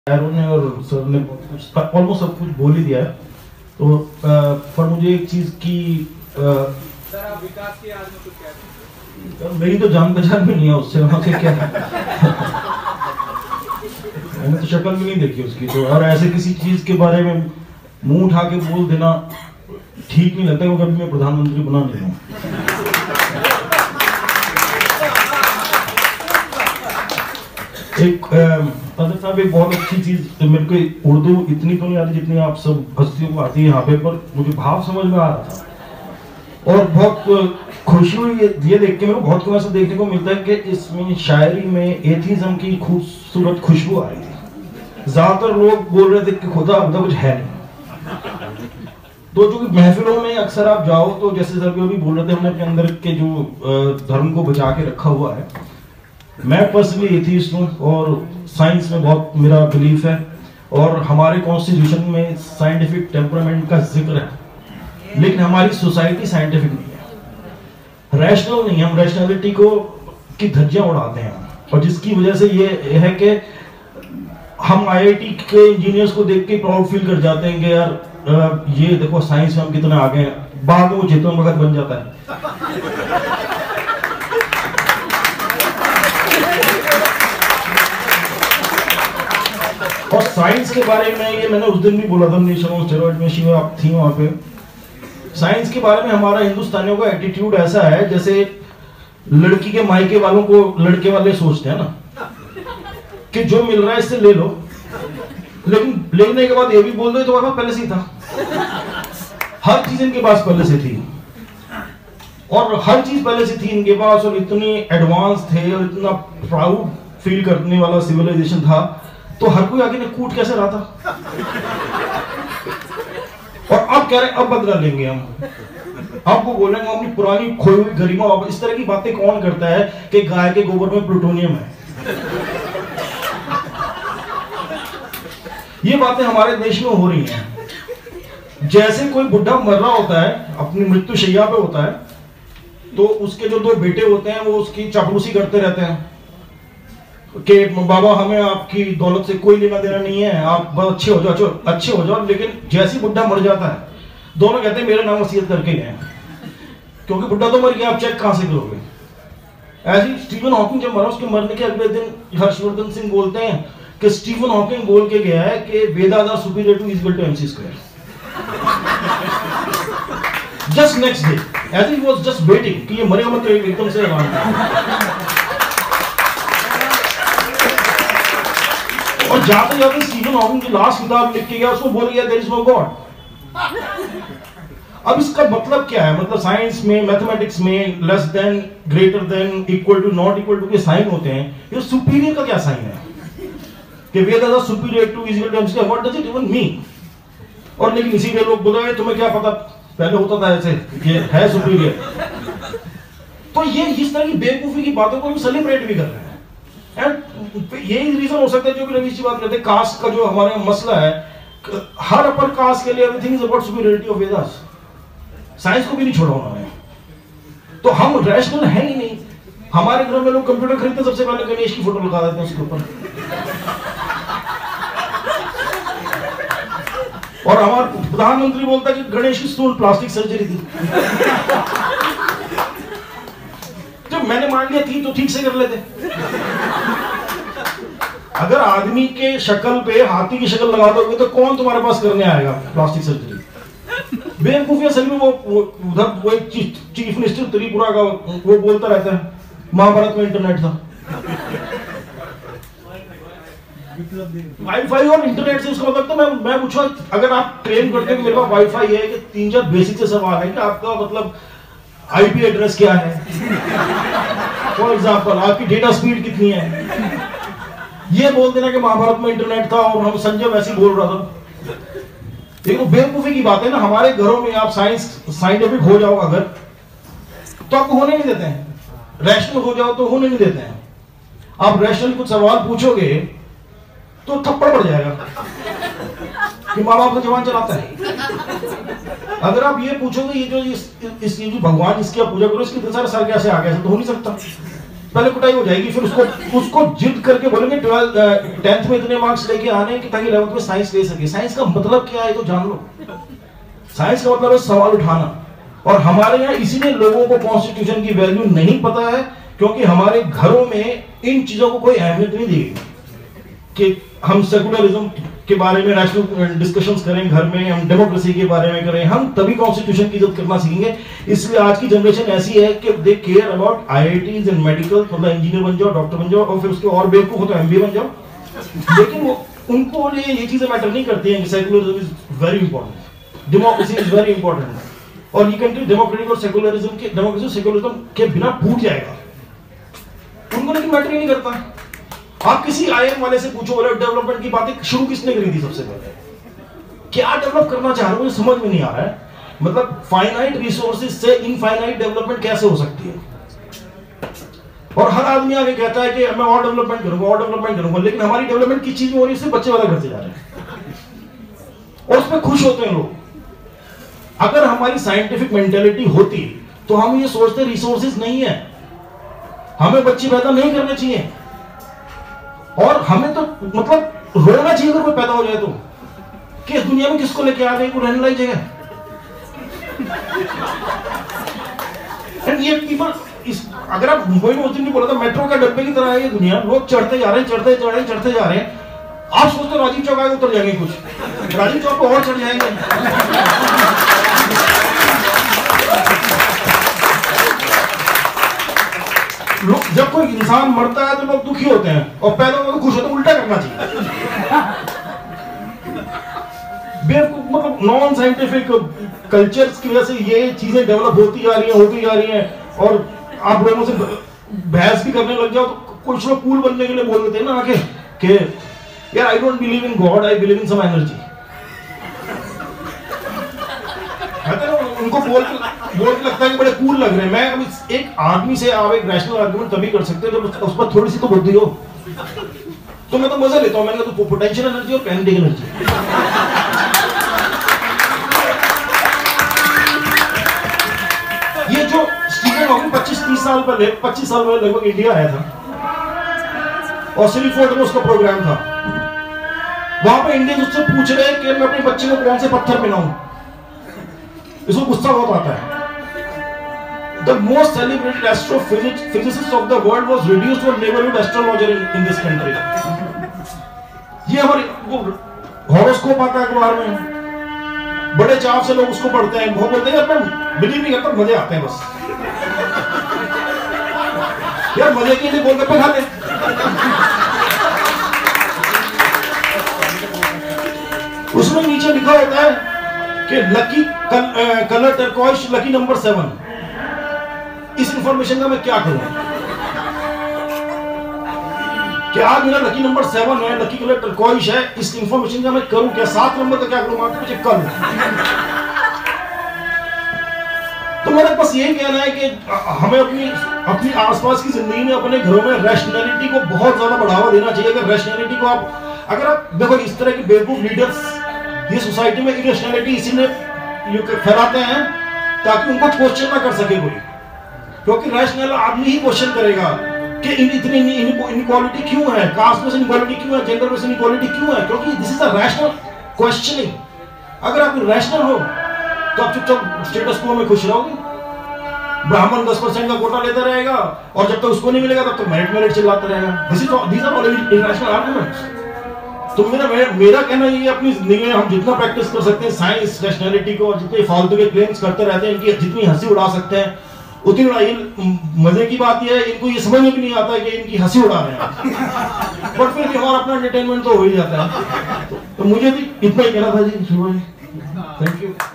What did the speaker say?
ने और सर ने ऑलमोस्ट सब कुछ बोल ही दिया है। तो पर मुझे एक चीज की सर आप विकास के आज में कुछ कहते हैं? मेरी तो जान पहचान भी नहीं है उससे, वहाँ के क्या मैंने तो शक्ल भी नहीं देखी उसकी। तो और ऐसे किसी चीज के बारे में मुंह उठा के बोल देना ठीक नहीं लगता, क्योंकि अभी मैं प्रधानमंत्री बना नहीं हूँ। एक ताजर साहब एक बहुत अच्छी चीज मेरे को उर्दू इतनी तो नहीं आती जितनी आप सब हस्तियों को आती है यहाँ पे, पर मुझे भाव समझ में आ रहा था और बहुत खुशी हुई ये देख के। मेरे को बहुत कम ऐसा देखने को मिलता है कि इसमें शायरी में एथिज्म की खूबसूरत खुशबू आ रही थी। ज्यादातर लोग बोल रहे थे कि खुदा खुदा कुछ है नहीं। तो जो महफिलों में अक्सर आप जाओ तो जैसे सर भी बोल रहे थे, हमने अपने अंदर के जो धर्म को बचा के रखा हुआ है। मैं पर्सनली एथिस्ट हूँ और साइंस में बहुत मेरा बिलीफ है और हमारे कॉन्स्टिट्यूशन में साइंटिफिक टेम्परामेंट का जिक्र है, लेकिन हमारी सोसाइटी साइंटिफिक नहीं है, रैशनल नहीं है। हम रैशनैलिटी को की धज्जियां उड़ाते हैं और जिसकी वजह से ये है कि हम आईआईटी के इंजीनियर्स को देख के प्राउड फील कर जाते हैं कि यार ये देखो साइंस में हम कितना आगे हैं। बाद में वो चेतन भगत बन जाता है। और साइंस के बारे में ये मैंने उस दिन भी बोला था नेशन ऑन स्टेरॉइड में, शिवा आप थी वहां पे। साइंस के बारे में हमारा हिंदुस्तानियों का एटीट्यूड ऐसा है जैसे लड़की के मायके वालों को लड़के वाले सोचते हैं ना कि जो मिल रहा है इससे ले लो, लेकिन लेने के बाद ये भी बोल दो तो पहले से ही था। हर चीज इनके पास पहले से थी और हर चीज पहले से थी इनके पास और इतनी एडवांस थे और इतना प्राउड फील करने वाला सिविलाइजेशन था। तो हर कोई आगे ने कूट कैसे रहा था। और अब कह रहे अब बदला लेंगे हम, अब वो बोलेंगे अपनी पुरानी खोई हुई गरिमा। अब इस तरह की बातें कौन करता है कि गाय के गोबर में प्लूटोनियम है। ये बातें हमारे देश में हो रही हैं। जैसे कोई बुढ़ा मर रहा होता है, अपनी मृत्यु शैया पे होता है, तो उसके जो दो बेटे होते हैं वो उसकी चापलूसी करते रहते हैं कि बाबा हमें आपकी दौलत से कोई लेना देना नहीं है, आप बहुत अच्छे हो जाओ। लेकिन जैसे बुढ़ा मर जाता है दोनों कहते हैं मेरा नाम वसीयत करके गए, क्योंकि बुढ़ा तो मर गया, आप चेक कहां से करोगे। ऐसे ही स्टीफन हॉकिंग जब मरा उसके मरने के अगले दिन हर्षवर्धन सिंह बोलते हैं कि स्टीफन हॉकिंग बोल के गया है कि Vedas are superior to is equal to MC square. Just next day as he was just waiting कि ये मरेगा मत एकदम से और जाते जाते स्टीफन हॉकिंग की लास्ट किताब लिख के गया, उसको बोल गया देयर इज नो गॉड। अब इसका मतलब क्या है? मतलब साइंस में मैथमेटिक्स में less than greater than equal to not equal to के साइन होते हैं। ये सुपीरियर का क्या साइन है कि Vedas are superior to is equal to MC, what does it even mean? और लेकिन इसी के लोग बोल रहे हैं तुम्हें क्या पता, पहले होता था ऐसे, ये है सुपीरियर। तो ये इस तरह की बेवकूफी की बातों को हम सेलिब्रेट भी कर रहे हैं। यही रीजन हो सकता है जो भी रवीश जी बात करते हैं, कास्ट का जो हमारे मसला है। हर अपर कास्ट के लिए everything is about superiority of Vedas. Science को भी नहीं छोड़ा उन्होंने। तो हम रैशनल है ही नहीं। हमारे घर में लोग कंप्यूटर खरीदते सबसे पहले गणेश की फोटो लगा देते हैं उसके ऊपर। और हमारा प्रधानमंत्री बोलता है कि गणेश की स्टोन प्लास्टिक सर्जरी थी। जब मैंने मान लिया थी तो ठीक से कर लेते। अगर आदमी के शक्ल पे हाथी की शक्ल लगा दोगे तो कौन तुम्हारे पास करने आएगा प्लास्टिक सर्जरी? बेवकूफी असल में वो उधर वो एक चीफ मिनिस्टर त्रिपुरा का वो बोलता रहता है महाभारत में इंटरनेट था। वाईफाई और इंटरनेट से उसका मतलब, तो मैं पूछूं अगर आप क्लेम करते हैं कि मेरे पास वाईफाई है, कि 3-4 बेसिक से सवाल है कि आपका मतलब आईपी एड्रेस क्या है, फॉर एग्जांपल आपकी डेटा स्पीड कितनी है। ये बोल देना कि महाभारत में इंटरनेट था और हम संजय वैसे बोल रहा था। देखो बेवकूफी की बात है ना। हमारे घरों में आप साइंटिफिक हो जाओ अगर, तो आपको होने नहीं देते हैं। रैशनल हो जाओ तो होने नहीं देते हैं। आप रैशनल कुछ सवाल पूछोगे तो थप्पड़ पड़ जाएगा कि माँ बाप का जवान चलाता है। अगर आप ये पूछोगे ये जो भगवान जिसकी आप पूजा करो इसके इतने सारे सर कैसे आ गए, तो हो नहीं सकता। पहले कुटाई हो जाएगी, फिर उसको जिद करके बोलेंगे 10th में इतने मार्क्स लेके आने कि ताकि 11th में साइंस ले सके। साइंस का मतलब क्या है तो जान लो। साइंस का मतलब है सवाल उठाना। और हमारे यहाँ इसीलिए लोगों को कॉन्स्टिट्यूशन की वैल्यू नहीं पता है, क्योंकि हमारे घरों में इन चीजों को कोई अहमियत नहीं दी गई कि हम सेकुलरिज्म के बारे में नेशनल डिस्कशंस करें घर में, हम डेमोक्रेसी के बारे में करें। हम तभी कॉन्स्टिट्यूशन की इज्जत करना सीखेंगे। इसलिए आज की जनरेशन ऐसी है कि they care about IITs and medical, मतलब इंजीनियर बन जाओ, डॉक्टर बन जाओ, और फिर उसके और बेवकूफ हो तो MBA बन जाओ। लेकिन वो उनको ये चीजें मैटर नहीं करती हैं कि secularism is very important, democracy is very important. और ये कंट्री डेमोक्रेटिक और सेकुलरिज्म के, डेमोक्रेसी सेकुलरिज्म के बिना फूट जाएगा। उनको लेकिन मैटर ही नहीं करता। आप किसी IIM वाले से पूछो, बोले डेवलपमेंट की बातें शुरू किसने करी थी सबसे पहले? क्या डेवलप करना चाह रहे हो मुझे समझ में नहीं आ रहा है। मतलब फाइनाइट रिसोर्सेज से इनफाइनाइट डेवलपमेंट कैसे हो सकती है? और हर आदमी आगे कहता है कि मैं और डेवलपमेंट करूंगा, और डेवलपमेंट करूंगा, लेकिन हमारी डेवलपमेंट की चीज हो रही है सिर्फ बच्चे वाला करते जा रहे हैं और उसमें खुश होते हैं लोग। अगर हमारी साइंटिफिक मेंटेलिटी होती तो हम ये सोचते रिसोर्सेज नहीं है, हमें बच्चे पैदा नहीं करने चाहिए, और हमें तो मतलब रोना चाहिए अगर कोई पैदा हो जाए तो, कि इस दुनिया में किसको लेके आ गए, को रहने लायक जगह। एंड ये पीपल, अगर आप मुंबई में उस दिन भी बोला था मेट्रो का डब्बे की तरह है ये दुनिया, लोग चढ़ते जा रहे हैं, चढ़ते जा रहे हैं। आप सोचते राजीव चौक आगे उतर जाएंगे, कुछ राजीव चौक पे और चढ़ जाएंगे। लोग, जब कोई इंसान मरता है तो लोग दुखी होते हैं, और पैदा होता तो खुश होते हैं। उल्टा करना चाहिए। बेवकूफ, मतलब नॉन साइंटिफिक कल्चर्स की वजह से ये चीजें डेवलप होती जा रही हैं। और आप लोगों से बहस भी करने लग जाओ तो कुछ लोग कूल बनने के लिए बोल देते हैं ना आके कि यार I don't believe in God, I believe in some energy. उनको बोल के लगता है कि बड़े कूल लग रहे हैं। मैं एक आदमी से आप एक रैशनल आर्गुमेंट तभी कर सकते हैं जब उस पर थोड़ी सी तो बुद्धि हो। तो मैं तो मजा लेता हूं। मैंने कहा तो पोटेंशियल एनर्जी और काइनेटिक एनर्जी, ये जो स्टीफन हॉकिंग 25-30 साल पहले, 25 साल पहले लगभग इंडिया आया था और सिलिफोर्ड में उसका प्रोग्राम था। वहां पे इंडियंस उससे पूछ रहे हैं कि मैं अपने बच्चे को कौन से पत्थर पहनाऊं। इसको गुस्सा बहुत आता है। The most celebrated astrophysicist of the world was reduced to a neighborhood astrologer in this country. ये हमारे हॉरोस्कोप आता है अखबार में, बड़े चाव से लोग उसको पढ़ते हैं। वो बोलते हैं मैं बिलीव नहीं करता, मजे आते हैं बस। यार मजे के लिए गोलगप्पे खाते हैं। उसमें नीचे लिखा होता है कि lucky colour turquoise, lucky number 7। इस इंफॉर्मेशन का मैं क्या करूं? क्या आज मेरा लकी नंबर 7 है, लकी कलर टर्कोइश है, इस इंफॉर्मेशन का मैं करूं क्या? 7 नंबर का क्या करूं? मुझे कल। तो मेरा बस यही कहना है कि हमें अपनी आसपास की जिंदगी में, अपने घरों में रैशनैलिटी को बहुत ज्यादा बढ़ावा देना चाहिए। अगर रैशनैलिटी को अगर आप देखो, इस तरह के बेवकूफ लीडर्स ये सोसाइटी में इरेशनैलिटी इसीलिए फैलाते हैं ताकि उनको क्वेश्चन ना कर सके कोई, क्योंकि रैशनल आदमी ही क्वेश्चन करेगा कि इतनी इनइक्वालिटी क्यों है, कास्ट में इनइक्वालिटी क्यों है, जेंडर में इनइक्वालिटी क्यों है, क्योंकि this is a rational questioning. अगर आप रैशनल हो तो आप चुपचाप स्टेटस को में खुश रहोगे। ब्राह्मण 10% का कोटा लेता रहेगा और जब तक उसको नहीं मिलेगा तब तक मेरिट चिल्लाता रहेगा। these are all irrational arguments। तो मेरा कहना ये अपनी जिंदगी में हम जितना प्रैक्टिस कर सकते हैं साइंस, रैशनैलिटी को, और जितने फालतू के क्लेम्स करते रहते हैं, इनकी जितनी हंसी उड़ा सकते हैं उतनी उड़ाइए। मजे की बात ये है, इनको ये समझ में भी नहीं आता कि इनकी हंसी उड़ा रहे हैं, बट फिर भी हमारा अपना एंटरटेनमेंट तो हो ही जाता है। तो मुझे भी इतना ही कहना था जी। Thank you.